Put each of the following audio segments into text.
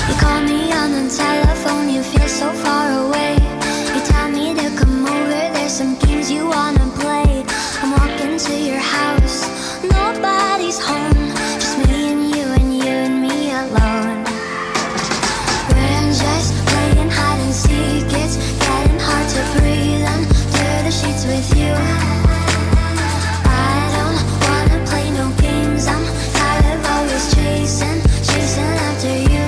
You call me on the telephone, you feel so far away. You tell me to come over, there's some games you wanna play. I'm walking to your house, nobody's home, just me and you and me alone. We're just playing hide and seek, it's getting hard to breathe under the sheets with you. I don't wanna play no games, I'm tired of always chasing after you.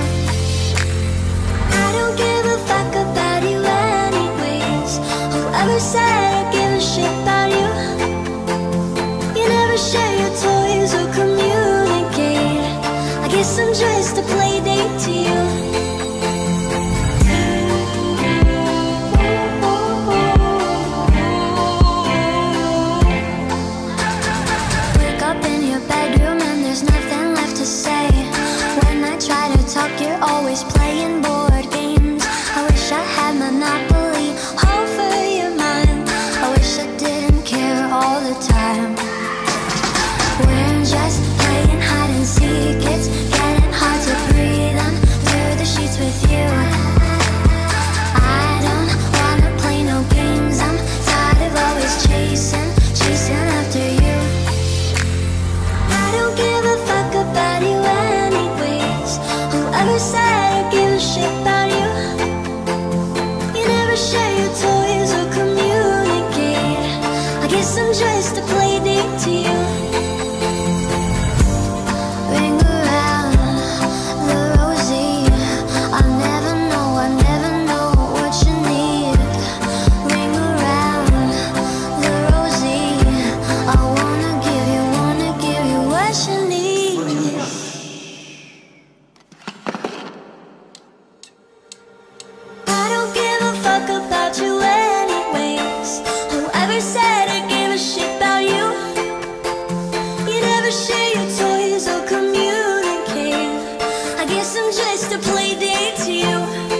I don't give a fuck about you anyways. Whoever said I give a shit about you? You never share your toys or communicate. I guess I'm just a play date to you. Wake up in your bedroom and there's nothing left to say. When I try to talk, you're always playing board games. I wish I had Monopoly over your mind. I wish I didn't care all the time. We're just playing hide and seek, it's getting hard to breathe under the sheets with you. I don't wanna play no games, I'm tired of always chasing after you. I don't give a fuck about you anyways. Whoever said I give a shit about you? You never share your toys or communicate. I guess I'm just a play date to you. Ring around the rosy, I never know what you need. Ring around the rosy, I wanna give you what you need. I don't give a fuck about you anyways. Whoever said I give a shit about you? You never share your toys or communicate. I guess I'm just a play date to you.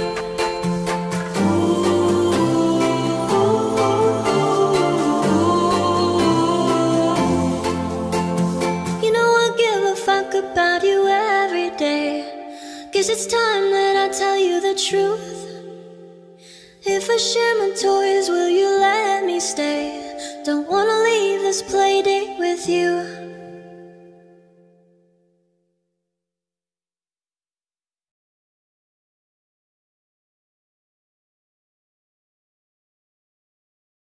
You know I give a fuck about you every day. Guess it's time that I tell you the truth. If I share my toys, will you let me stay? Don't wanna leave this play date with you.